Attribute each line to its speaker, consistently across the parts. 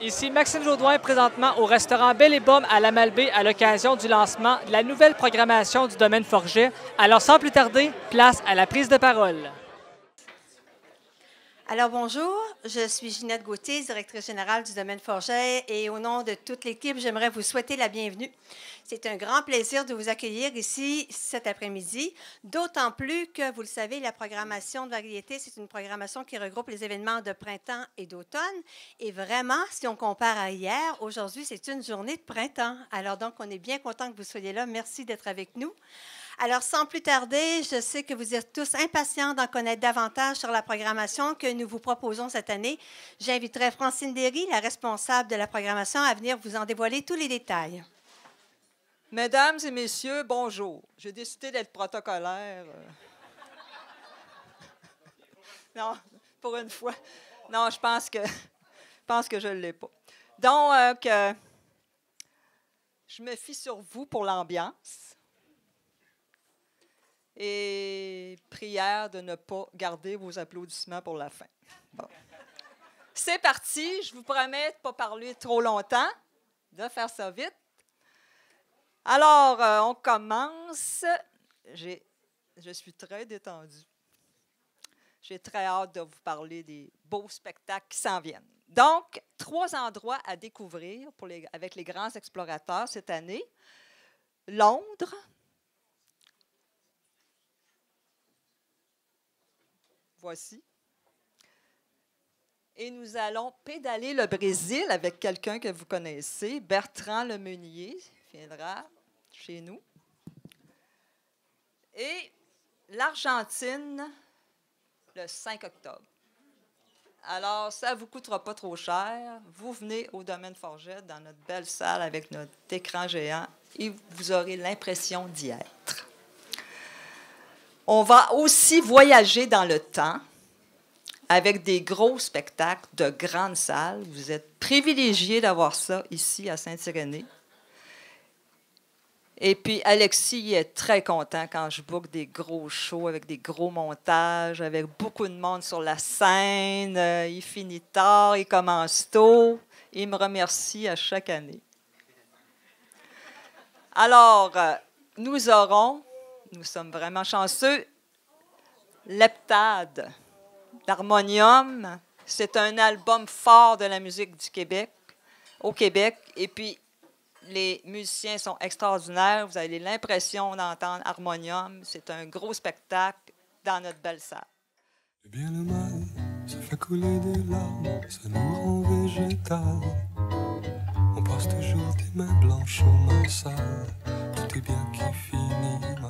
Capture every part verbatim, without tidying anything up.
Speaker 1: Ici Maxime Jodoin, présentement au restaurant Belle et Baume à la Malbaie à l'occasion du lancement de la nouvelle programmation du domaine Forget. Alors sans plus tarder, place à la prise de parole.
Speaker 2: Alors bonjour, je suis Ginette Gauthier, directrice générale du domaine Forget et au nom de toute l'équipe, j'aimerais vous souhaiter la bienvenue. C'est un grand plaisir de vous accueillir ici cet après-midi, d'autant plus que, vous le savez, la programmation de variété, c'est une programmation qui regroupe les événements de printemps et d'automne. Et vraiment, si on compare à hier, aujourd'hui, c'est une journée de printemps. Alors donc, on est bien content que vous soyez là. Merci d'être avec nous. Alors, sans plus tarder, je sais que vous êtes tous impatients d'en connaître davantage sur la programmation que nous vous proposons cette année. J'inviterai Francine Derry, la responsable de la programmation, à venir vous en dévoiler tous les détails.
Speaker 3: Mesdames et messieurs, bonjour. J'ai décidé d'être protocolaire. Non, pour une fois. Non, je pense que je pense que je ne l'ai pas. Donc, euh, je me fie sur vous pour l'ambiance. Et prière de ne pas garder vos applaudissements pour la fin. Bon. C'est parti. Je vous promets de ne pas parler trop longtemps, de faire ça vite. Alors, euh, on commence. J'ai, je suis très détendue. J'ai très hâte de vous parler des beaux spectacles qui s'en viennent. Donc, trois endroits à découvrir pour les, avec les grands explorateurs cette année. Londres. Voici. Et nous allons pédaler le Brésil avec quelqu'un que vous connaissez, Bertrand Lemeunier, viendra chez nous. Et l'Argentine, le cinq octobre. Alors, ça ne vous coûtera pas trop cher. Vous venez au domaine Forget, dans notre belle salle avec notre écran géant, et vous aurez l'impression d'y être. On va aussi voyager dans le temps avec des gros spectacles de grandes salles. Vous êtes privilégiés d'avoir ça ici à Saint-Irénée. Et puis, Alexis est très content quand je book des gros shows avec des gros montages, avec beaucoup de monde sur la scène. Il finit tard, il commence tôt. Il me remercie à chaque année. Alors, nous aurons... Nous sommes vraiment chanceux. L'Heptade d'Harmonium, c'est un album fort de la musique du Québec, au Québec. Et puis, les musiciens sont extraordinaires. Vous avez l'impression d'entendre Harmonium. C'est un gros spectacle dans notre belle salle.
Speaker 4: Le bien le mal, ça fait couler des larmes, ça nous rend végétal. On passe toujours des mains blanches aux mains sales. Tout est bien qui finit mal.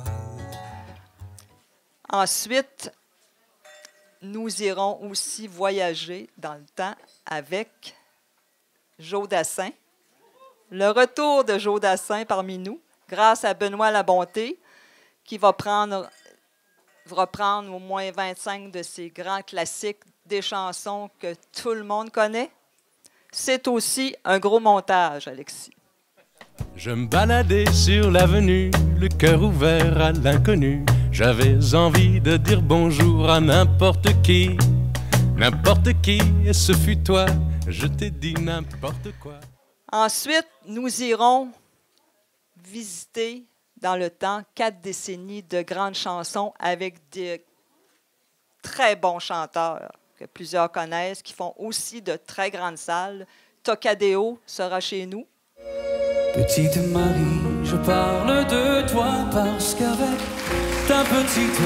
Speaker 3: Ensuite, nous irons aussi voyager dans le temps avec Joe Dassin. Le retour de Joe Dassin parmi nous, grâce à Benoît Labonté, qui va prendre, reprendre au moins vingt-cinq de ses grands classiques, des chansons que tout le monde connaît. C'est aussi un gros montage, Alexis.
Speaker 4: Je me baladais sur l'avenue, le cœur ouvert à l'inconnu. J'avais envie de dire bonjour à n'importe qui, n'importe qui, et ce fut toi, je t'ai dit n'importe quoi.
Speaker 3: Ensuite, nous irons visiter dans le temps quatre décennies de grandes chansons avec des très bons chanteurs que plusieurs connaissent, qui font aussi de très grandes salles. Tocadéo sera chez nous.
Speaker 5: Petite Marie, je parle de toi parce qu'avec ta petite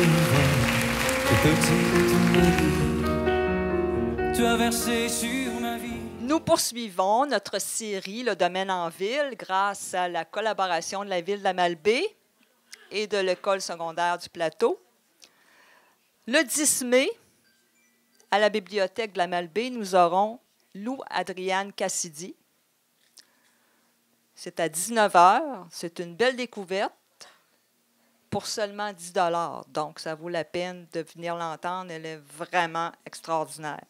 Speaker 5: voix, petite Marie, tu as versé sur ma vie.
Speaker 3: Nous poursuivons notre série Le Domaine en ville grâce à la collaboration de la ville de la Malbaie et de l'école secondaire du Plateau. Le dix mai, à la bibliothèque de la Malbaie, nous aurons Lou Adriane Cassidy. C'est à dix-neuf heures. C'est une belle découverte pour seulement dix dollars. Donc, ça vaut la peine de venir l'entendre. Elle est vraiment extraordinaire.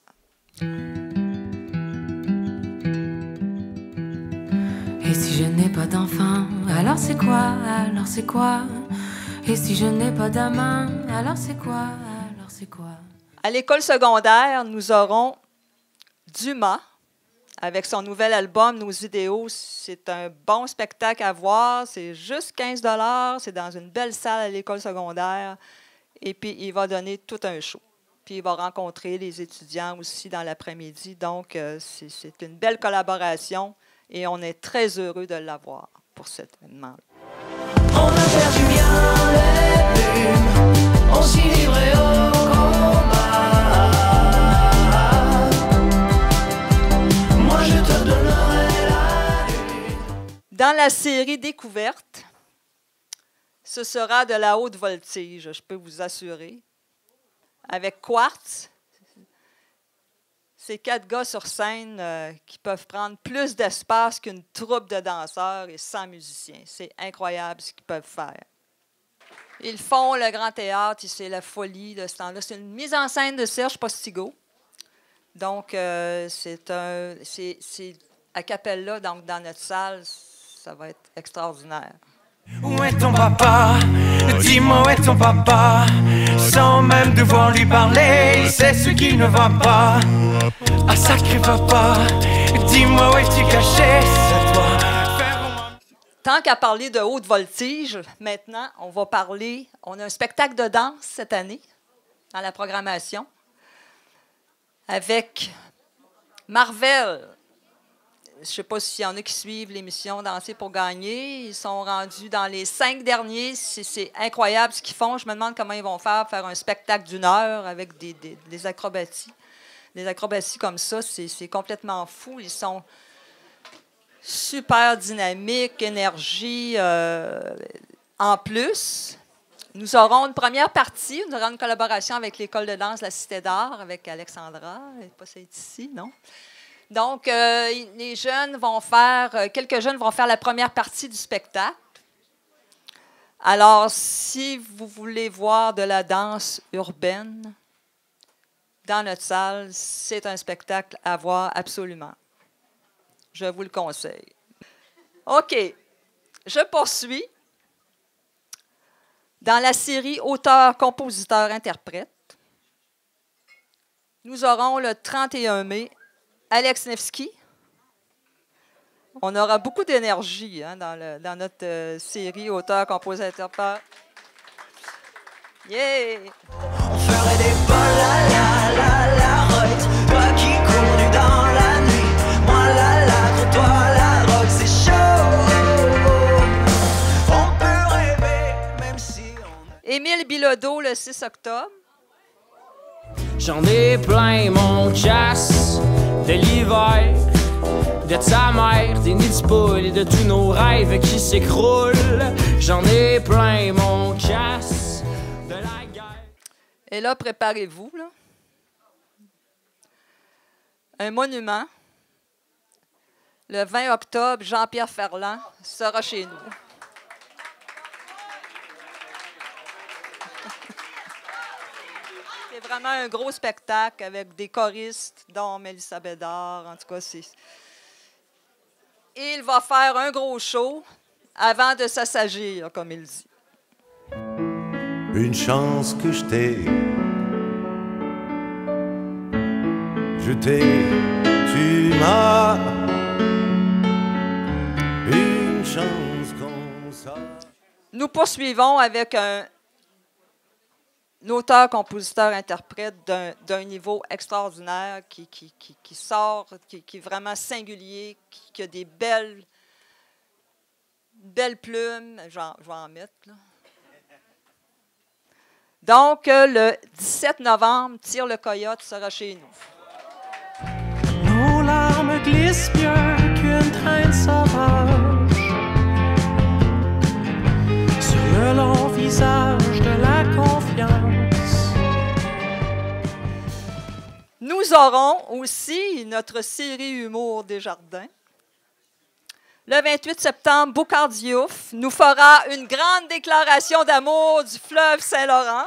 Speaker 6: Et si je n'ai pas d'enfant, alors c'est quoi? Alors c'est quoi? Et si je n'ai pas d'amant, alors c'est quoi? Alors c'est quoi?
Speaker 3: À l'école secondaire, nous aurons Dumas, avec son nouvel album, Nos idéaux. C'est un bon spectacle à voir. C'est juste quinze dollars. C'est dans une belle salle à l'école secondaire. Et puis, il va donner tout un show. Puis, il va rencontrer les étudiants aussi dans l'après-midi. Donc, euh, c'est, c'est une belle collaboration et on est très heureux de l'avoir pour cet événement-là.
Speaker 5: On a perdu bien les plumes, on s'y livrait au combat. Moi, je te donnerai la lune.
Speaker 3: Dans la série Découverte, ce sera de la haute voltige, je peux vous assurer. Avec Quartz, c'est quatre gars sur scène euh, qui peuvent prendre plus d'espace qu'une troupe de danseurs et cent musiciens. C'est incroyable ce qu'ils peuvent faire. Ils font le Grand Théâtre, c'est la folie de ce temps-là. C'est une mise en scène de Serge Postigo. Donc, euh, c'est un, c'est, c'est a cappella, donc dans notre salle, ça va être extraordinaire.
Speaker 5: Où est ton papa? Dis-moi où est ton papa? Sans même devoir lui parler, c'est ce qui ne va pas. Ah sacré papa, dis-moi où es-tu caché? C'est toi.
Speaker 3: Tant qu'à parler de haute voltige, maintenant, on va parler... On a un spectacle de danse cette année dans la programmation avec Marvel. Je ne sais pas s'il y en a qui suivent l'émission Danser pour gagner. Ils sont rendus dans les cinq derniers. C'est, c'est incroyable ce qu'ils font. Je me demande comment ils vont faire, faire un spectacle d'une heure avec des, des, des acrobaties. Des acrobaties comme ça, c'est, c'est complètement fou. Ils sont super dynamiques, énergie. Euh, en plus, nous aurons une première partie. Nous aurons une collaboration avec l'École de danse La Cité d'Art, avec Alexandra. Elle n'est pas ici, non? Donc, euh, les jeunes vont faire, euh, quelques jeunes vont faire la première partie du spectacle. Alors, si vous voulez voir de la danse urbaine dans notre salle, c'est un spectacle à voir absolument. Je vous le conseille. OK, je poursuis. Dans la série Auteur, compositeur, interprète, nous aurons le trente et un mai Alex Nevsky. On aura beaucoup d'énergie hein, dans, le, dans notre euh, série Auteur, compositeur, interprète. Yeah!
Speaker 5: On ferait des bols, la la la la roite. Toi qui cours nu dans la nuit, moi la la, pour toi la rock, c'est chaud. On peut rêver, même si on...
Speaker 3: Émile Bilodeau, le six octobre.
Speaker 7: J'en ai plein mon chasse de l'hiver, de sa mère, des nids de poules et de tous nos rêves qui s'écroulent. J'en ai plein mon chasse de la guerre.
Speaker 3: Et là, préparez-vous. Là. Un monument. Le vingt octobre, Jean-Pierre Ferland sera chez nous. C'est vraiment un gros spectacle avec des choristes, dont Mélissa Bédard. En tout cas, c'est... Et il va faire un gros show avant de s'assagir, comme il dit.
Speaker 8: Une chance que je t'ai, je t'ai, tu m'as, une chance comme ça.
Speaker 3: Nous poursuivons avec un, un auteur, compositeur, interprète d'un, d'un niveau extraordinaire qui, qui, qui, qui sort, qui, qui est vraiment singulier, qui, qui a des belles, belles plumes. Je vais en, je vais en mettre, là. Donc, euh, le dix-sept novembre, Tire le Coyote sera chez nous.
Speaker 5: Nos larmes glissent bien qu'une traîne sauvage sur le long visage de la confiance.
Speaker 3: Nous aurons aussi notre série Humour Desjardins. Le vingt-huit septembre, Boucard Diouf nous fera une grande déclaration d'amour du fleuve Saint-Laurent.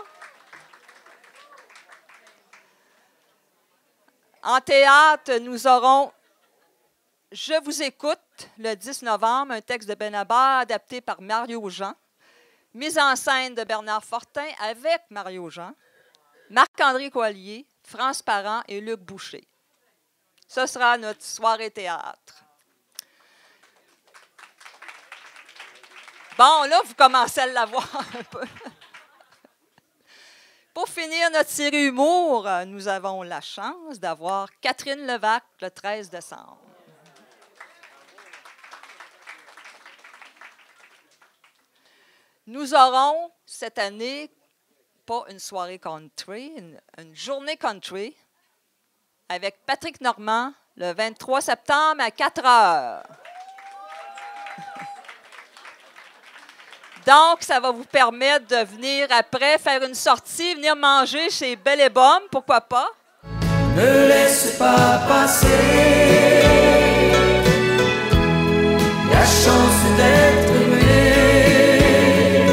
Speaker 3: En théâtre, nous aurons Je vous écoute, le dix novembre, un texte de Benabar adapté par Mario Jean, mise en scène de Bernard Fortin avec Mario Jean, Marc-André Coallier, France Parent et Luc Boucher. Ce sera notre soirée théâtre. Bon, là, vous commencez à l'avoir un peu. Pour finir notre série humour, nous avons la chance d'avoir Catherine Levac le treize décembre. Nous aurons cette année, pas une soirée country, une, une journée country avec Patrick Normand le vingt-trois septembre à quatre heures. Donc, ça va vous permettre de venir après, faire une sortie, venir manger chez Belle et Bomme, pourquoi pas?
Speaker 5: Ne laisse pas passer la chance d'être aimé.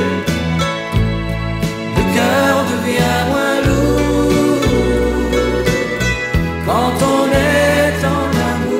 Speaker 5: Le cœur devient moins lourd quand on est en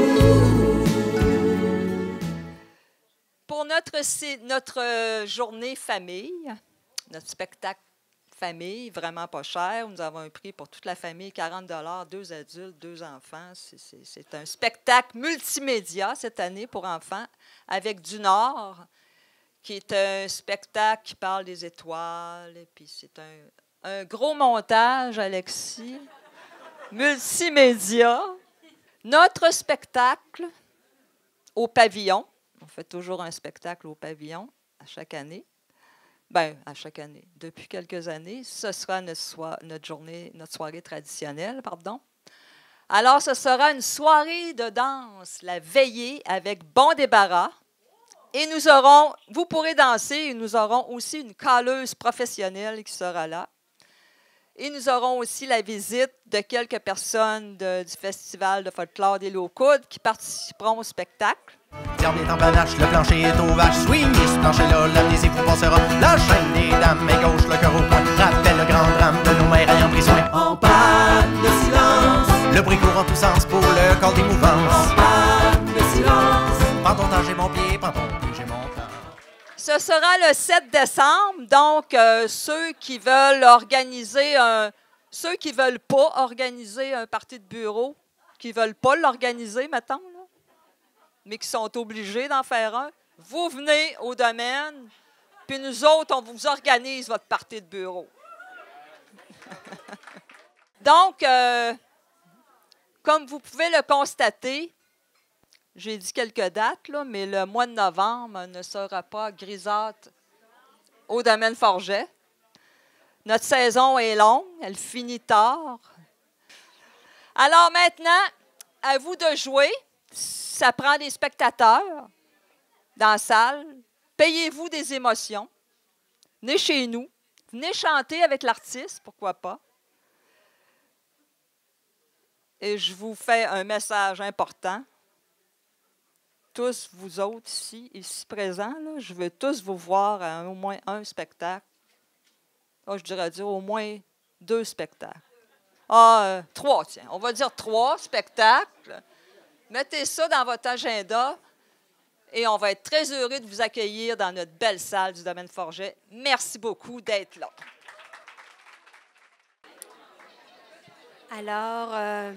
Speaker 5: amour.
Speaker 3: Pour notre, notre journée famille, notre spectacle famille, vraiment pas cher. Nous avons un prix pour toute la famille, quarante dollars, deux adultes, deux enfants. C'est un spectacle multimédia cette année pour enfants avec Du Nord, qui est un spectacle qui parle des étoiles. Et puis c'est un, un gros montage, Alexis, multimédia. Notre spectacle au pavillon. On fait toujours un spectacle au pavillon à chaque année. Bien, à chaque année. Depuis quelques années, ce sera notre, so notre journée, notre soirée traditionnelle, pardon. Alors, ce sera une soirée de danse, la veillée avec bon débarras. Et nous aurons, vous pourrez danser, et nous aurons aussi une calleuse professionnelle qui sera là. Et nous aurons aussi la visite de quelques personnes de, du Festival de folklore des Low-Coudes qui participeront au spectacle.
Speaker 9: L'herbe est en panache, le plancher est au vache. Swingez ce plancher-là, l'amnésie-vous passera. La chaîne des dames est gauche, le cœur au point. Rappelle le grand drame de nos mères ayant pris soin.
Speaker 5: En panne de silence,
Speaker 9: le bruit court en tous sens pour le corps des mouvances.
Speaker 5: en panne de silence.
Speaker 9: Prends ton temps, j'ai mon pied, prends ton pied, j'ai mon temps.
Speaker 3: Ce sera le sept décembre, donc euh, ceux qui veulent organiser un... Ceux qui ne veulent pas organiser un party de bureau, qui ne veulent pas l'organiser, mettons, là, mais qui sont obligés d'en faire un, vous venez au domaine, puis nous autres, on vous organise votre party de bureau. Donc, euh, comme vous pouvez le constater, j'ai dit quelques dates, là, mais le mois de novembre ne sera pas grisâtre au domaine Forget. Notre saison est longue, elle finit tard. Alors maintenant, à vous de jouer. Ça prend des spectateurs dans la salle. Payez-vous des émotions. Venez chez nous. Venez chanter avec l'artiste, pourquoi pas. Et je vous fais un message important. Tous vous autres ici, ici présents, là, je veux tous vous voir à au moins un spectacle. Ah, je dirais dire au moins deux spectacles. Ah, euh, trois, tiens. On va dire trois spectacles. Mettez ça dans votre agenda et on va être très heureux de vous accueillir dans notre belle salle du domaine Forget. Merci beaucoup d'être là.
Speaker 2: Alors, euh,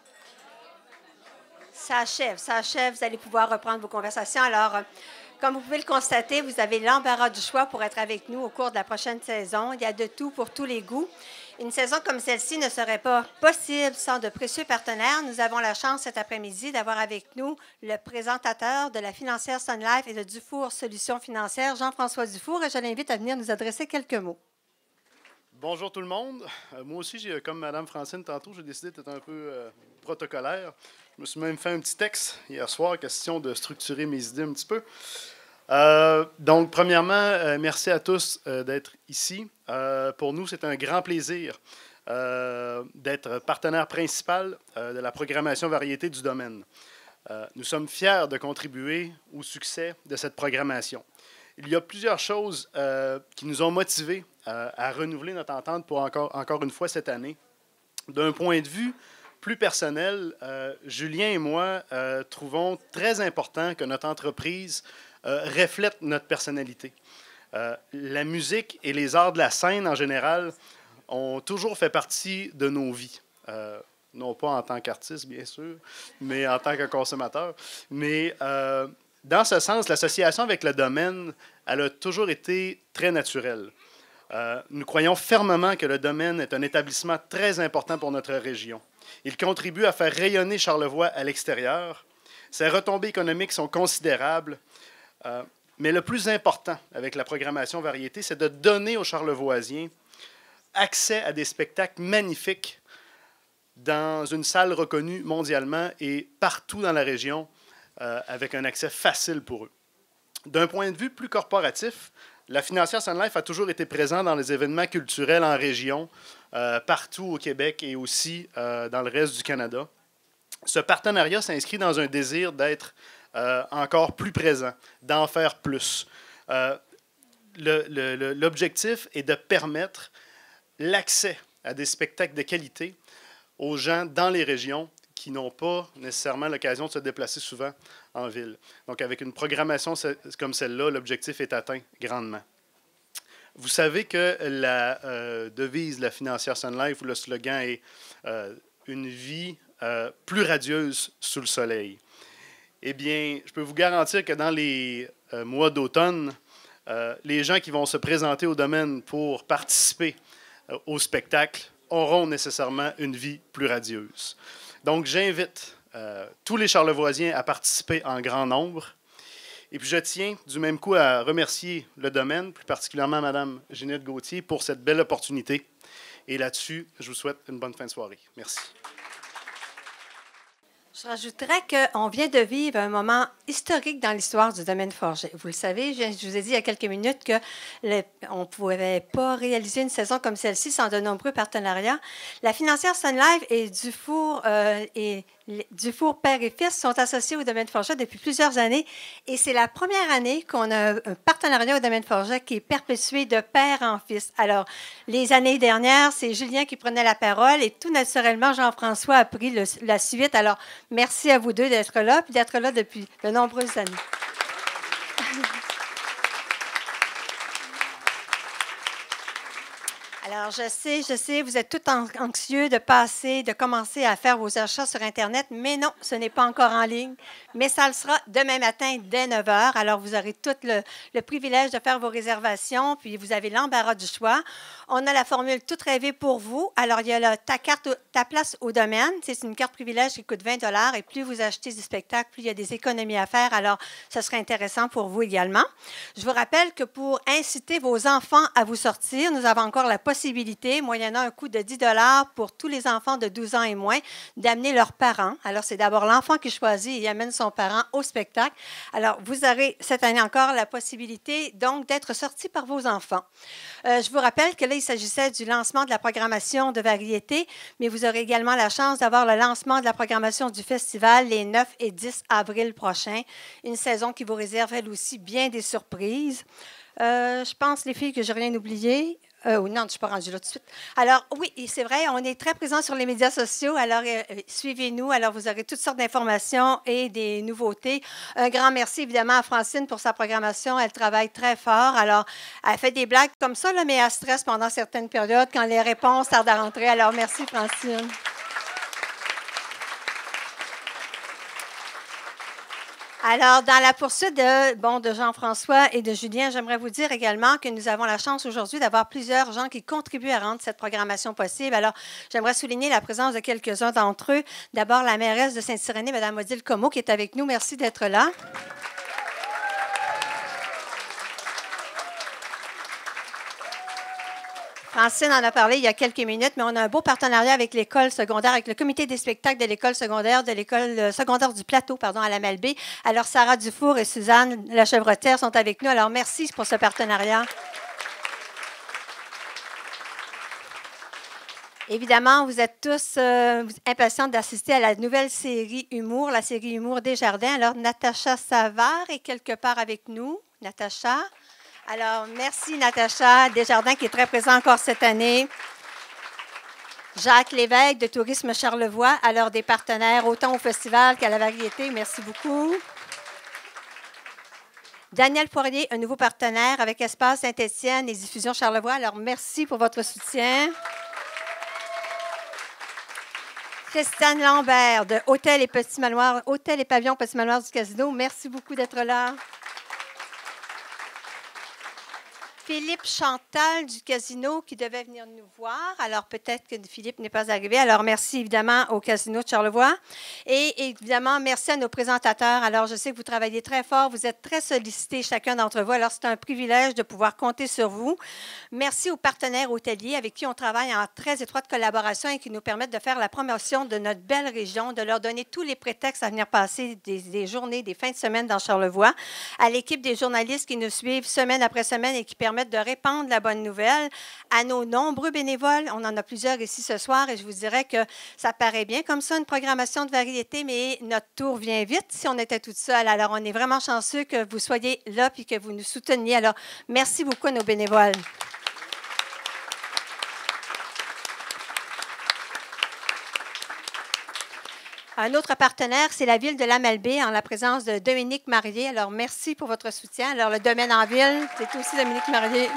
Speaker 2: ça achève, ça achève. Vous allez pouvoir reprendre vos conversations. Alors, euh, comme vous pouvez le constater, vous avez l'embarras du choix pour être avec nous au cours de la prochaine saison. Il y a de tout pour tous les goûts. Une saison comme celle-ci ne serait pas possible sans de précieux partenaires. Nous avons la chance cet après-midi d'avoir avec nous le présentateur de la financière Sun Life et de Dufour Solutions Financières, Jean-François Dufour, et je l'invite à venir nous adresser quelques mots.
Speaker 10: Bonjour tout le monde. Euh, moi aussi, comme Mme Francine tantôt, j'ai décidé d'être un peu euh, protocolaire. Je me suis même fait un petit texte hier soir, question de structurer mes idées un petit peu. Euh, donc, premièrement, euh, merci à tous euh, d'être ici. Euh, pour nous, c'est un grand plaisir euh, d'être partenaire principal euh, de la programmation variété du domaine. Euh, nous sommes fiers de contribuer au succès de cette programmation. Il y a plusieurs choses euh, qui nous ont motivés euh, à renouveler notre entente pour encore, encore une fois cette année. D'un point de vue plus personnel, euh, Julien et moi euh, trouvons très important que notre entreprise euh, reflète notre personnalité. Euh, la musique et les arts de la scène en général ont toujours fait partie de nos vies. Euh, non pas en tant qu'artiste, bien sûr, mais en tant que consommateur. Mais euh, dans ce sens, l'association avec le domaine, elle a toujours été très naturelle. Euh, nous croyons fermement que le domaine est un établissement très important pour notre région. Il contribue à faire rayonner Charlevoix à l'extérieur. Ses retombées économiques sont considérables. Euh, mais le plus important avec la programmation variété, c'est de donner aux Charlevoisiens accès à des spectacles magnifiques dans une salle reconnue mondialement et partout dans la région, euh, avec un accès facile pour eux. D'un point de vue plus corporatif, la Financière Sun Life a toujours été présente dans les événements culturels en région, euh, partout au Québec et aussi euh, dans le reste du Canada. Ce partenariat s'inscrit dans un désir d'être euh, encore plus présent, d'en faire plus. Euh, le, le, l'objectif est de permettre l'accès à des spectacles de qualité aux gens dans les régions qui n'ont pas nécessairement l'occasion de se déplacer souvent en ville. Donc, avec une programmation comme celle-là, l'objectif est atteint grandement. Vous savez que la euh, devise de la Financière Sun Life, ou le slogan est euh, « Une vie euh, plus radieuse sous le soleil ». Eh bien, je peux vous garantir que dans les euh, mois d'automne, euh, les gens qui vont se présenter au domaine pour participer euh, au spectacle auront nécessairement une vie plus radieuse. Donc, j'invite euh, tous les Charlevoisiens à participer en grand nombre. Et puis, je tiens du même coup à remercier le domaine, plus particulièrement Mme Ginette Gauthier, pour cette belle opportunité. Et là-dessus, je vous souhaite une bonne fin de soirée. Merci.
Speaker 2: Je rajouterais qu'on vient de vivre un moment historique dans l'histoire du domaine Forget. Vous le savez, je vous ai dit il y a quelques minutes qu'on ne pouvait pas réaliser une saison comme celle-ci sans de nombreux partenariats. La Financière Sun Life et Dufour, euh, et Dufour Père et Fils sont associés au domaine Forget depuis plusieurs années. Et c'est la première année qu'on a un partenariat au domaine Forget qui est perpétué de père en fils. Alors, les années dernières, c'est Julien qui prenait la parole et tout naturellement, Jean-François a pris le, la suite. Alors, merci à vous deux d'être là, puis d'être là depuis de nombreuses années. Alors, je sais, je sais, vous êtes tous anxieux de passer, de commencer à faire vos achats sur Internet, mais non, ce n'est pas encore en ligne. Mais ça le sera demain matin dès neuf heures. Alors, vous aurez tout le, le privilège de faire vos réservations, puis vous avez l'embarras du choix. On a la formule toute rêvée pour vous. Alors, il y a là, ta carte, ta place au domaine. C'est une carte privilège qui coûte vingt dollars et plus vous achetez du spectacle, plus il y a des économies à faire. Alors, ce serait intéressant pour vous également. Je vous rappelle que pour inciter vos enfants à vous sortir, nous avons encore la possibilité, moyennant un coût de dix dollars pour tous les enfants de douze ans et moins, d'amener leurs parents. Alors, c'est d'abord l'enfant qui choisit et amène son parent au spectacle. Alors, vous aurez cette année encore la possibilité, donc, d'être sortis par vos enfants. Euh, je vous rappelle que là, il s'agissait du lancement de la programmation de variété, mais vous aurez également la chance d'avoir le lancement de la programmation du festival les neuf et dix avril prochains. Une saison qui vous réserve, elle aussi, bien des surprises. Euh, je pense, les filles, que je n'ai rien oublié. Euh, non, je ne suis pas rendue là tout de suite. Alors, oui, c'est vrai, on est très présents sur les médias sociaux. Alors, euh, suivez-nous. Alors, vous aurez toutes sortes d'informations et des nouveautés. Un grand merci, évidemment, à Francine pour sa programmation. Elle travaille très fort. Alors, elle fait des blagues comme ça, là, mais elle stresse pendant certaines périodes quand les réponses tardent à rentrer. Alors, merci, Francine. Alors, dans la poursuite de, bon, de Jean-François et de Julien, j'aimerais vous dire également que nous avons la chance aujourd'hui d'avoir plusieurs gens qui contribuent à rendre cette programmation possible. Alors, j'aimerais souligner la présence de quelques-uns d'entre eux. D'abord, la mairesse de Saint-Irénée, Mme Odile Comeau, qui est avec nous. Merci d'être là. Francine en a parlé il y a quelques minutes, mais on a un beau partenariat avec l'école secondaire, avec le comité des spectacles de l'école secondaire, de l'école secondaire du Plateau, pardon, à la Malbaie. Alors, Sarah Dufour et Suzanne La Chevrotière sont avec nous. Alors, merci pour ce partenariat. Évidemment, vous êtes tous euh, impatients d'assister à la nouvelle série Humour, la série Humour Desjardins. Alors, Natacha Savard est quelque part avec nous. Natacha. Alors, merci Natacha Desjardins qui est très présent encore cette année. Jacques Lévesque de Tourisme Charlevoix, alors des partenaires autant au festival qu'à la variété. Merci beaucoup. Daniel Poirier, un nouveau partenaire avec Espace Saint-Étienne et Diffusion Charlevoix. Alors, merci pour votre soutien. Christiane Lambert de Hôtel et Petit Manoir, Hôtel et Pavillon Petit Manoir du Casino. Merci beaucoup d'être là. Philippe Chantal du Casino qui devait venir nous voir. Alors, peut-être que Philippe n'est pas arrivé. Alors, merci évidemment au Casino de Charlevoix. Et évidemment, merci à nos présentateurs. Alors, je sais que vous travaillez très fort. Vous êtes très sollicités, chacun d'entre vous. Alors, c'est un privilège de pouvoir compter sur vous. Merci aux partenaires hôteliers avec qui on travaille en très étroite collaboration et qui nous permettent de faire la promotion de notre belle région, de leur donner tous les prétextes à venir passer des, des journées, des fins de semaine dans Charlevoix. À l'équipe des journalistes qui nous suivent semaine après semaine et qui permettent de répandre la bonne nouvelle, à nos nombreux bénévoles. On en a plusieurs ici ce soir et je vous dirais que ça paraît bien comme ça, une programmation de variété, mais notre tour vient vite si on était toute seule. Alors, on est vraiment chanceux que vous soyez là et que vous nous souteniez. Alors, merci beaucoup à nos bénévoles. Un autre partenaire, c'est la Ville de la Malbaie, en la présence de Dominique Marié. Alors, merci pour votre soutien. Alors, le domaine en ville, c'est aussi Dominique Marié.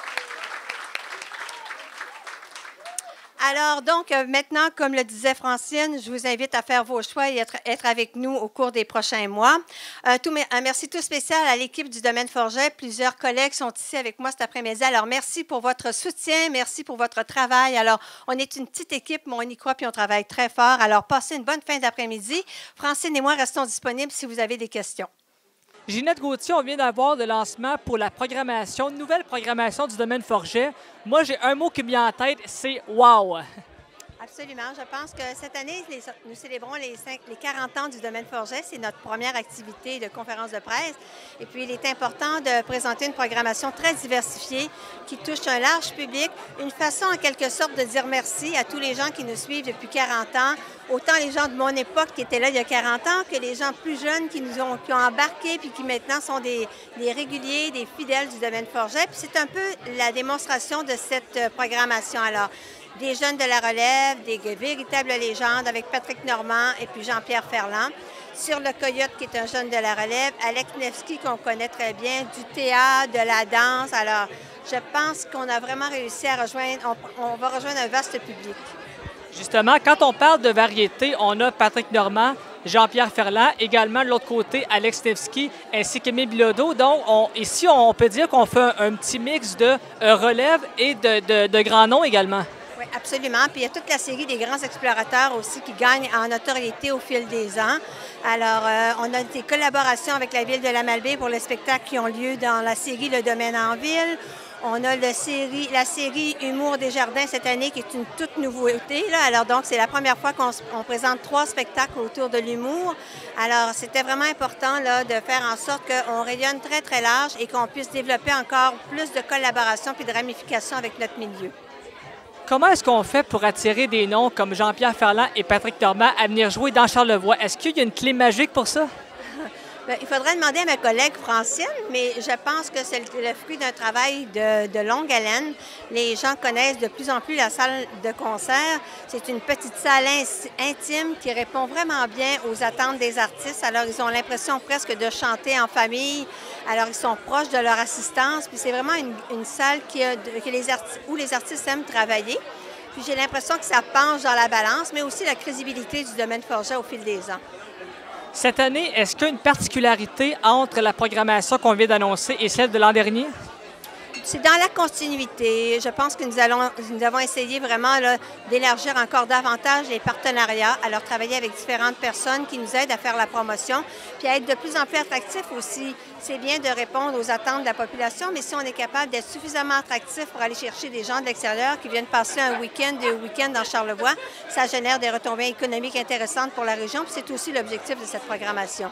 Speaker 2: Alors, donc, euh, maintenant, comme le disait Francine, je vous invite à faire vos choix et être, être avec nous au cours des prochains mois. Euh, tout, un merci tout spécial à l'équipe du Domaine Forget. Plusieurs collègues sont ici avec moi cet après-midi. Alors, merci pour votre soutien, merci pour votre travail. Alors, on est une petite équipe, mais on y croit puis on travaille très fort. Alors, passez une bonne fin d'après-midi. Francine et moi restons disponibles si vous avez des questions.
Speaker 1: Ginette Gauthier, on vient d'avoir le lancement pour la programmation, nouvelle programmation du Domaine Forget. Moi, j'ai un mot qui me vient en tête, c'est « wow ».
Speaker 2: Absolument. Je pense que cette année, les, nous célébrons les, cinq, les quarante ans du Domaine Forget. C'est notre première activité de conférence de presse. Et puis, il est important de présenter une programmation très diversifiée qui touche un large public. Une façon, en quelque sorte, de dire merci à tous les gens qui nous suivent depuis quarante ans. Autant les gens de mon époque qui étaient là il y a quarante ans que les gens plus jeunes qui nous ont, qui ont embarqué puis qui maintenant sont des, des réguliers, des fidèles du Domaine Forget. Puis c'est un peu la démonstration de cette programmation. Alors, des jeunes de la relève, des véritables légendes avec Patrick Normand et puis Jean-Pierre Ferland. Sur le Coyote, qui est un jeune de la relève, Alex Nevsky, qu'on connaît très bien, du théâtre, de la danse. Alors, je pense qu'on a vraiment réussi à rejoindre, on, on va rejoindre un vaste public.
Speaker 1: Justement, quand on parle de variété, on a Patrick Normand, Jean-Pierre Ferland, également de l'autre côté, Alex Nevsky, ainsi qu'Émile Bilodeau. Donc, on, ici, on peut dire qu'on fait un, un petit mix de euh, relève et de, de, de grands noms également.
Speaker 2: Oui, absolument. Puis il y a toute la série des grands explorateurs aussi qui gagnent en notoriété au fil des ans. Alors, euh, on a des collaborations avec la Ville de la Malbaie pour les spectacles qui ont lieu dans la série Le Domaine en ville. On a le série, la série Humour des Jardins cette année qui est une toute nouveauté. Là. Alors, donc, c'est la première fois qu'on on présente trois spectacles autour de l'humour. Alors, c'était vraiment important là, de faire en sorte qu'on rayonne très, très large et qu'on puisse développer encore plus de collaboration puis de ramification avec notre milieu.
Speaker 1: Comment est-ce qu'on fait pour attirer des noms comme Jean-Pierre Ferland et Patrick Normand à venir jouer dans Charlevoix? Est-ce qu'il y a une clé magique pour ça?
Speaker 2: Bien, il faudrait demander à ma collègue Francine, mais je pense que c'est le, le fruit d'un travail de, de longue haleine. Les gens connaissent de plus en plus la salle de concert. C'est une petite salle in, intime qui répond vraiment bien aux attentes des artistes. Alors, ils ont l'impression presque de chanter en famille. Alors, ils sont proches de leur assistance. Puis, c'est vraiment une, une salle qui a, que les artistes, où les artistes aiment travailler. Puis, j'ai l'impression que ça penche dans la balance, mais aussi la crédibilité du Domaine Forget au fil des ans.
Speaker 1: Cette année, est-ce qu'il y a une particularité entre la programmation qu'on vient d'annoncer et celle de l'an dernier?
Speaker 2: C'est dans la continuité. Je pense que nous, allons, nous avons essayé vraiment d'élargir encore davantage les partenariats, alors travailler avec différentes personnes qui nous aident à faire la promotion, puis à être de plus en plus attractifs aussi. C'est bien de répondre aux attentes de la population, mais si on est capable d'être suffisamment attractif pour aller chercher des gens de l'extérieur qui viennent passer un week-end, deux week-ends dans Charlevoix, ça génère des retombées économiques intéressantes pour la région, puis c'est aussi l'objectif de cette programmation.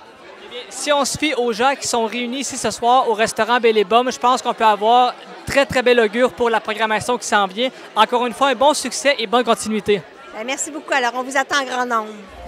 Speaker 1: Si on se fie aux gens qui sont réunis ici ce soir au restaurant Belle et Bomme, je pense qu'on peut avoir très, très bel augure pour la programmation qui s'en vient. Encore une fois, un bon succès et bonne continuité.
Speaker 2: Bien, merci beaucoup. Alors, on vous attend en grand nombre.